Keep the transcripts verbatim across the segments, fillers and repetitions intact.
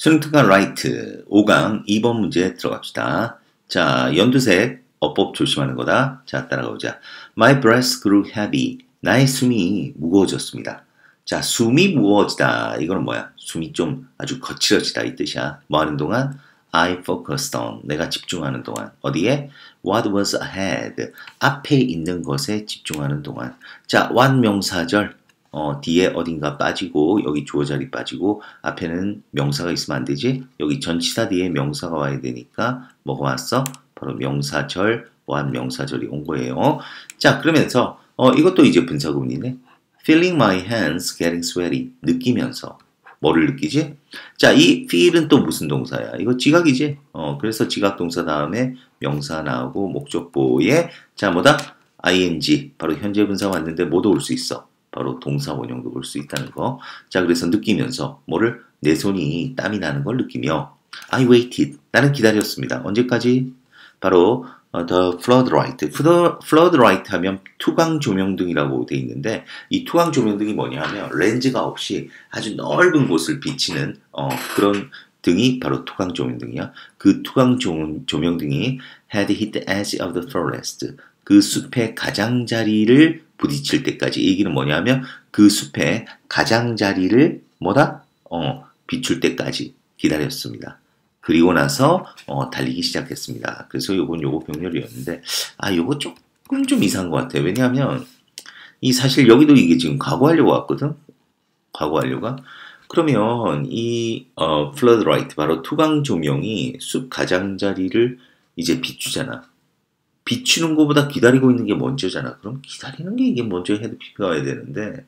수능특강 라이트 오 강 이 번 문제 들어갑시다. 자, 연두색 어법 조심하는 거다. 자, 따라가 보자. My breath grew heavy. 나의 숨이 무거워졌습니다. 자, 숨이 무거워지다. 이거는 뭐야? 숨이 좀 아주 거칠어지다 이 뜻이야. 뭐 하는 동안? I focused on. 내가 집중하는 동안. 어디에? What was ahead. 앞에 있는 것에 집중하는 동안. 자, what 명사절. 어, 뒤에 어딘가 빠지고 여기 주어 자리 빠지고 앞에는 명사가 있으면 안 되지. 여기 전치사 뒤에 명사가 와야 되니까 뭐가 왔어? 바로 명사절, what 명사절이 온 거예요. 자, 그러면서 어, 이것도 이제 분사구문이네. Feeling my hands getting sweaty. 느끼면서. 뭐를 느끼지? 자, 이 feel은 또 무슨 동사야? 이거 지각이지? 어, 그래서 지각 동사 다음에 명사 나오고 목적보에 자, 뭐다? ing. 바로 현재 분사 왔는데 뭐도 올 수 있어. 바로 동사 원형도 볼 수 있다는 거. 자, 그래서 느끼면서 뭐를? 내 손이 땀이 나는 걸 느끼며 I waited. 나는 기다렸습니다. 언제까지? 바로 어, the floodlight. floodlight 하면 투광 조명등이라고 돼 있는데 이 투광 조명등이 뭐냐 하면 렌즈가 없이 아주 넓은 곳을 비치는 어, 그런 등이 바로 투광 조명등이야. 그 투광 조명등이 had hit the edge of the forest. 그 숲의 가장자리를 부딪힐 때까지. 이 얘기는 뭐냐면 그 숲의 가장자리를 뭐다? 어, 비출 때까지 기다렸습니다. 그리고 나서 어, 달리기 시작했습니다. 그래서 요건 요거 병렬이었는데 아 요거 조금 좀 이상한 것 같아요. 왜냐하면 이 사실 여기도 이게 지금 과거하려고 왔거든. 과거하려고. 그러면 이 어, floodlight 바로 투광 조명이 숲 가장자리를 이제 비추잖아. 비추는 것보다 기다리고 있는 게 먼저잖아. 그럼 기다리는 게 이게 먼저 헤드 피피가 와야 되는데.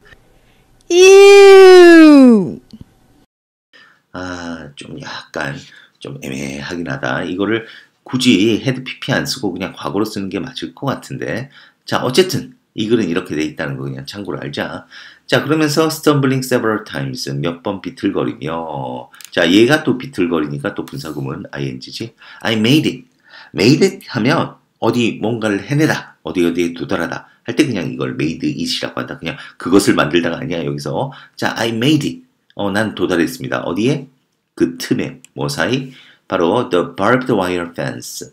아, 좀 약간 좀 애매하긴 하다. 이거를 굳이 헤드 피피 안 쓰고 그냥 과거로 쓰는 게 맞을 것 같은데. 자, 어쨌든 이 글은 이렇게 돼 있다는 거 그냥 참고로 알자. 자, 그러면서 stumbling several times 몇 번 비틀거리며. 자, 얘가 또 비틀거리니까 또 분사구문 ing지. I made it. made it 하면 어디 뭔가를 해내다, 어디 어디에 도달하다 할 때 그냥 이걸 made it이라고 한다. 그냥 그것을 만들다가 아니야 여기서. 자, I made it. 어, 난 도달했습니다. 어디에? 그 틈에. 뭐 사이? 바로 the barbed wire fence.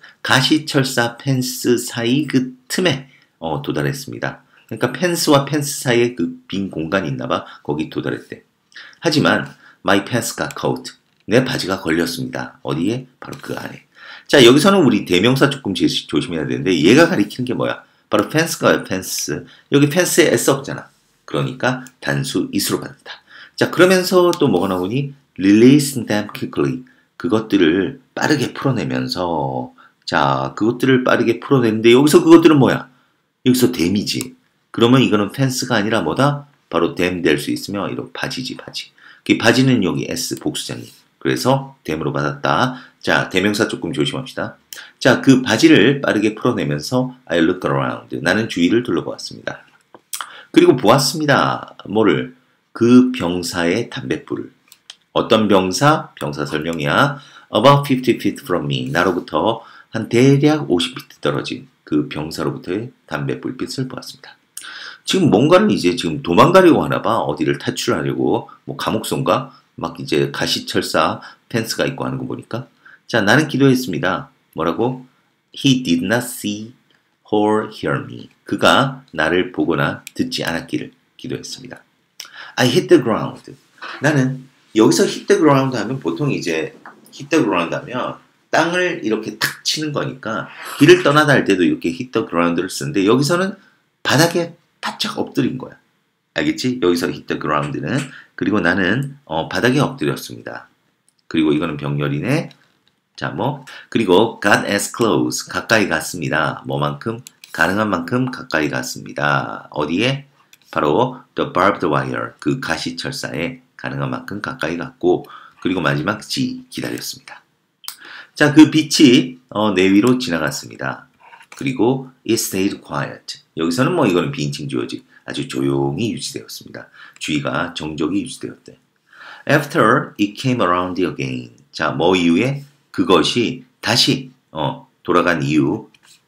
가시철사 펜스 사이 그 틈에 어, 도달했습니다. 그러니까 펜스와 펜스 사이에 그 빈 공간이 있나 봐. 거기 도달했대. 하지만 my pants got caught. 내 바지가 걸렸습니다. 어디에? 바로 그 안에. 자, 여기서는 우리 대명사 조금 조심해야 되는데 얘가 가리키는 게 뭐야? 바로 펜스가 펜스. 여기 펜스에 S 없잖아. 그러니까 단수 is로 받는다. 자, 그러면서 또 뭐가 나오니? Release them quickly. 그것들을 빠르게 풀어내면서 자, 그것들을 빠르게 풀어내는데 여기서 그것들은 뭐야? 여기서 them이지. 그러면 이거는 펜스가 아니라 뭐다? 바로 them 될 수 있으며 이런 바지지 바지. 그 바지는 여기 S 복수잖니. 그래서 them으로 받았다. 자, 대명사 조금 조심합시다. 자, 그 바지를 빠르게 풀어내면서 I look around. 나는 주위를 둘러보았습니다. 그리고 보았습니다. 뭐를? 그 병사의 담뱃불을. 어떤 병사? 병사 설명이야. About fifty feet from me. 나로부터 한 대략 오십 피트 떨어진 그 병사로부터의 담뱃불빛을 보았습니다. 지금 뭔가를 이제 지금 도망가려고 하나 봐. 어디를 탈출하려고. 뭐 감옥선가? 막 이제 가시철사 펜스가 있고 하는 거 보니까. 자, 나는 기도했습니다. 뭐라고? He did not see or hear me. 그가 나를 보거나 듣지 않았기를 기도했습니다. I hit the ground. 나는 여기서 hit the ground 하면 보통 이제 hit the ground 하면 땅을 이렇게 탁 치는 거니까 길을 떠나다 할 때도 이렇게 hit the ground를 쓰는데 여기서는 바닥에 바짝 엎드린 거야. 알겠지? 여기서 hit the ground는 그리고 나는 어, 바닥에 엎드렸습니다. 그리고 이거는 병렬이네. 자, 뭐 그리고 got as close. 가까이 갔습니다. 뭐만큼? 가능한 만큼 가까이 갔습니다. 어디에? 바로 the barbed wire. 그 가시철사에 가능한 만큼 가까이 갔고 그리고 마지막 G. 기다렸습니다. 자, 그 빛이 어, 내 위로 지나갔습니다. 그리고 it stayed quiet. 여기서는 뭐 이거는 비인칭 주어지. 아주 조용히 유지되었습니다. 주의가 정적이 유지되었대. After it came around again. 자, 뭐 이후에? 그것이 다시 어, 돌아간 이유.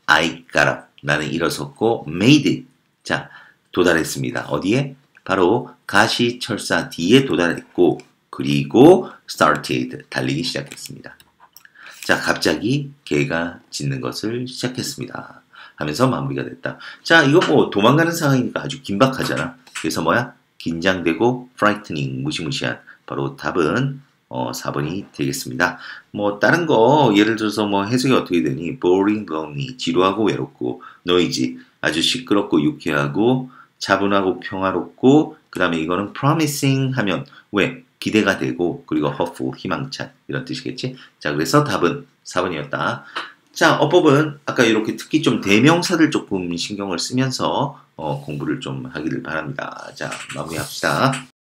I got up. 나는 일어섰고 made it. 자, 도달했습니다. 어디에? 바로 가시철사 뒤에 도달했고 그리고 started, 달리기 시작했습니다. 자, 갑자기 개가 짖는 것을 시작했습니다. 하면서 마무리가 됐다. 자, 이거 뭐 도망가는 상황이니까 아주 긴박하잖아. 그래서 뭐야? 긴장되고 frightening, 무시무시한. 바로 답은 어, 사 번이 되겠습니다. 뭐 다른 거 예를 들어서 뭐 해석이 어떻게 되니? boring, lonely, 지루하고 외롭고 noisy, 아주 시끄럽고 유쾌하고 차분하고 평화롭고 그 다음에 이거는 promising 하면 왜? 기대가 되고 그리고 hopeful, 희망찬 이런 뜻이겠지? 자, 그래서 답은 사 번이었다. 자, 어법은 아까 이렇게 특히 좀 대명사들 조금 신경을 쓰면서 어, 공부를 좀 하기를 바랍니다. 자, 마무리합시다.